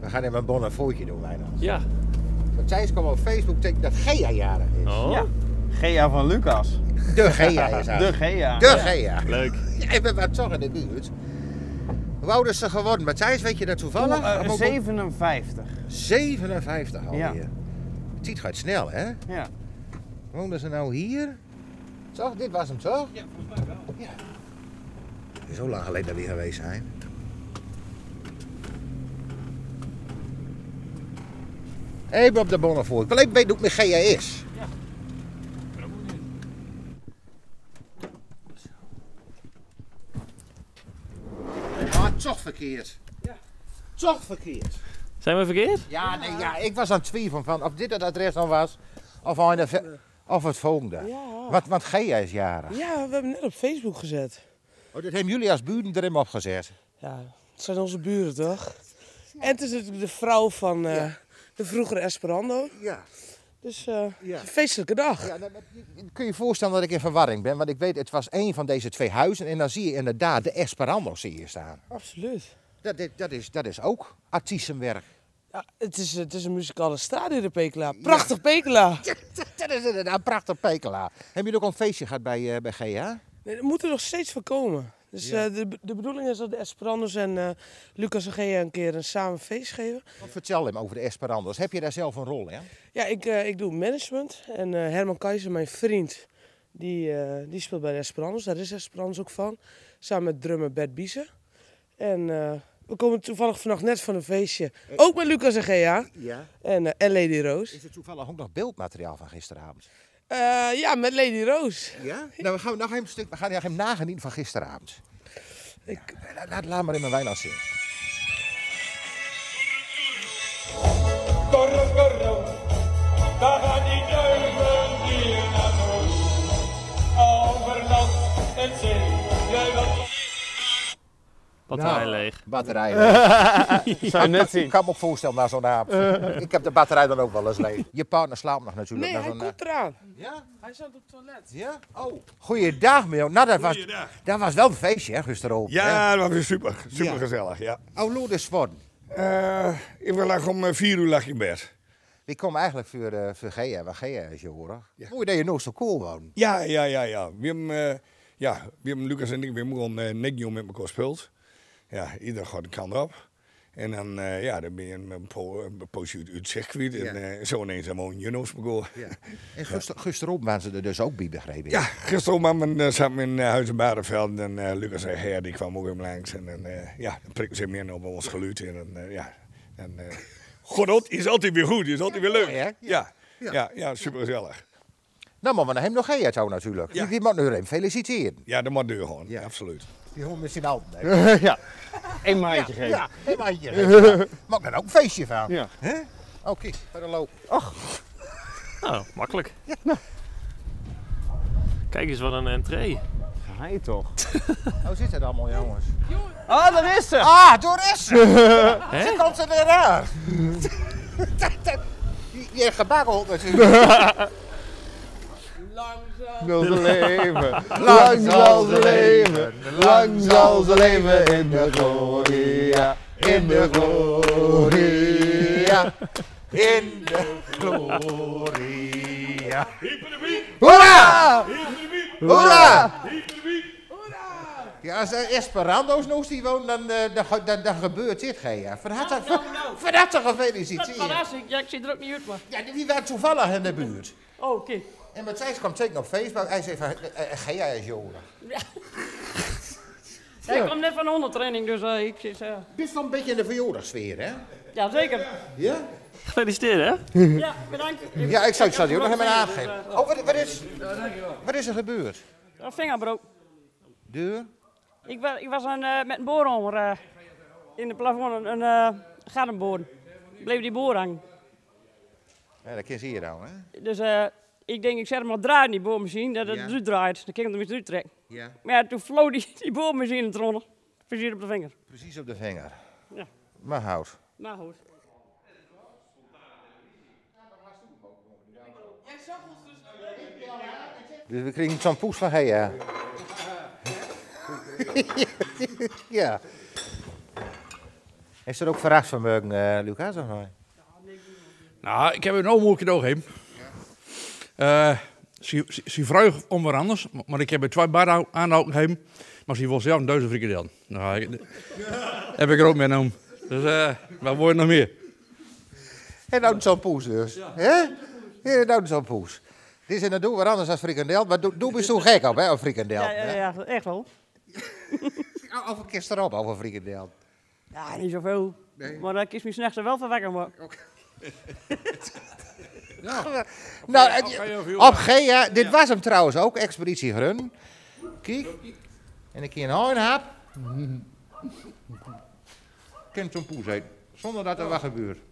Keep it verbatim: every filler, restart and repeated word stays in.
We gaan even een bon een foutje doen, Wijnand. Ja. Matthijs kwam op Facebook tegen dat Gea jarig is. Oh. Ja. Gea van Lucas. De Gea is hij. De Gea. De Ja. Gea. Leuk. Jij bent maar toch in de buurt. Hoe oud is ze geworden? Matthijs, weet je dat toevallig? Oeh, uh, zevenenvijftig. zevenenvijftig alweer. Ja. Het tijd gaat snel, hè? Ja. Woonden ze nou hier? Toch? Dit was hem toch? Ja, volgens mij wel. Ja. Zo lang geleden dat we hier geweest zijn. Even op de bonnen voor. Ik wil even weten hoe het met Gea is. Ja. Ik ben ook benieuwd. Ah, toch verkeerd. Ja. Toch verkeerd. Zijn we verkeerd? Ja, nee, ja, ik was aan het twijfelen van of dit het adres nog was. Of, aan de ve- of het volgende. Ja. Want, want Gea is jarig. Ja, we hebben net op Facebook gezet. Oh, dat hebben jullie als buren erin opgezet. Ja, het zijn onze buren toch? En het is natuurlijk de vrouw van uh, Ja. de vroegere Esperando. Ja. Dus uh, Ja. een feestelijke dag. Ja, dan kun je je voorstellen dat ik in verwarring ben. Want ik weet, het was één van deze twee huizen. En dan zie je inderdaad de Esperando's hier staan. Absoluut. Dat, dat, dat, is, dat is ook artiestenwerk. Ja, het, is, het is een muzikale straat in de Pekela. Prachtig Pekela. Dat is inderdaad een prachtig Pekela. Hebben jullie ook een feestje gehad bij, uh, bij Gea? Nee, er moet er nog steeds van komen. Dus Ja. uh, de, de bedoeling is dat de Esperando's en uh, Lucas en Gea een keer een samen feest geven. Wat vertel hem over de Esperando's. Heb je daar zelf een rol in? Ja, ik, uh, ik doe management. En uh, Herman Keizer, mijn vriend, die, uh, die speelt bij de Esperando's. Daar is Esperando's ook van. Samen met drummer Bert Biesen. En uh, we komen toevallig vannacht net van een feestje. Ook met Lucas en Gea. Ja. En, uh, en Lady Roos. Is er toevallig ook nog beeldmateriaal van gisteravond? Uh, ja, met Lady Roos. Ja? Nou, we gaan nog even een stuk, we gaan nog even nagenieten van gisteravond. Ik, Ja, laat, laat, laat maar in mijn Wijnand zien. Korro, korro, daar gaan die duiven hier naartoe. Over land en zee, jij wat. Batterij Nou, leeg. Batterij leeg. Zou je net Ik zien. kan me ook voorstellen na zo'n avond. Ik heb de batterij dan ook wel eens leeg. Je partner slaapt nog natuurlijk. nee, na hij zo'n, komt eraan. Ja? Hij staat op het toilet. Ja? Oh. Goeiedag, Mio. Nou, dat was, Goeiedag. dat was wel een feestje, hè, gisteravond. Ja, dat was weer super. Super Ja. gezellig, ja. Oh, Lourdes Sport. Uh, ik lag om uh, vier uur lag ik in bed. We komen eigenlijk voor, uh, voor Gea, waar Gea is, joh. Ja. Mooi dat je nog zo cool woont. Ja, ja, ja, ja. We hebben, uh, ja, we hebben Lucas en ik, we hebben gewoon uh, Negio met elkaar gespeeld. Ja, ieder gaat een kant op. En dan, uh, ja, dan ben je een, po een poosje uit het circuit. En Ja. uh, zo ineens helemaal in Junos begonnen. Ja. En gister, gisteravond waren ze er dus ook bij, begrepen. Ja, gisteren uh, zat in uh, Huis en Badenveld en uh, Lucas en Gea die kwam ook even langs. En uh, ja, dan prikken ze meer op ons geluid. En uh, ja, en, uh, Godot is altijd weer goed, is altijd weer leuk. Ja, Ja, ja. ja, ja, super gezellig. Nou, maar we hebben hem nog Gea toe natuurlijk. Ja. Die, die moet nu even feliciteren. Ja, dat moet deur gewoon, Ja. ja. Absoluut. Die hoort met zijn handen. hè. Ja. Eén maandje geven. Ja, een mandje. Ja. Maak er ook een feestje van. Ja. Hè? Oké, verder lopen. Nou, makkelijk. Kijk eens wat een entree. Ga je toch? Hoe zit het allemaal, jongens? Ah, daar is ze! Ah, door is ze! Ze komt er weer aan. Je gebakkeld natuurlijk. Wil ze leven, lang zal ze leven, lang zal ze leven in de gloria, in de gloria. In de gloria. Hoera! Hoera! Ja, als er Esperando's nog die wonen, dan, uh, dan, dan, dan gebeurt dit geen jaar. Van harte, van, van harte gefeliciteerd. Verrassing, ja, ik zie er ook niet uit, maar... Ja, die waren toevallig in de buurt. Oh, oké. En Matthijs kwam tegen op Facebook. Hij zei van, uh, Gea is joden. Ja. Ja, ik kom net van de hondentraining, dus uh, ik zit... Uh... Best wel een beetje in de verjaardagsfeer, hè? Ja, zeker. Ja? Gefeliciteerd, hè? Ja, bedankt. Ja, ik zou het zou die ook nog even Dus, aangeven. uh, Oh, wat, wat, is, wat is er gebeurd? Een vingerbroek. Deur? Ik, wa ik was een, uh, met een boorhanger uh, in de plafond, een uh, gardenboor. Bleef die boor hangen. Ja, dat ken je hier nou, hè? Dus uh, ik denk, ik zet hem maar draaien, die boormachine, dat het Ja. eruit draait. Dan kan ik hem weer uittrekken. Ja. Maar ja, toen vloog die, die boormachine in het ronnen. Precies op de vinger. Precies op de vinger. Ja, Maar houd. maar goed. Dus we kregen zo'n poes van Gea. Ja. Is er ook verrasvermogen, uh, Lucas? Of nee? Nou, ik heb een onmoeilijk cadeau gegeven. Uh, ze, ze, ze vroeg om wat anders, maar ik heb er twee bar aanhouden gegeven. Maar ze wil zelf een duizend frikandel. Nou, ik, heb ik er ook mee genomen. Dus uh, wat wordt nog meer? En nou zo'n poes dus. Ja. Hè? Ja, nou zo'n poes. Dit is inderdaad wat anders dan frikandel. Maar doe, doe me zo gek op, hè, een frikandel. Ja, ja, ja, echt wel. Of een kist erop over een frikandel. Ja, niet zoveel. Nee. Maar dan kies me s'nachts er wel van wekken. Maar. Okay. Ja. Nou, op G, ja, dit was hem trouwens ook, Expeditie Grun. Kijk. En ik hier een hoorn heb. Kent zo'n poes eten. Zonder dat er wat gebeurt.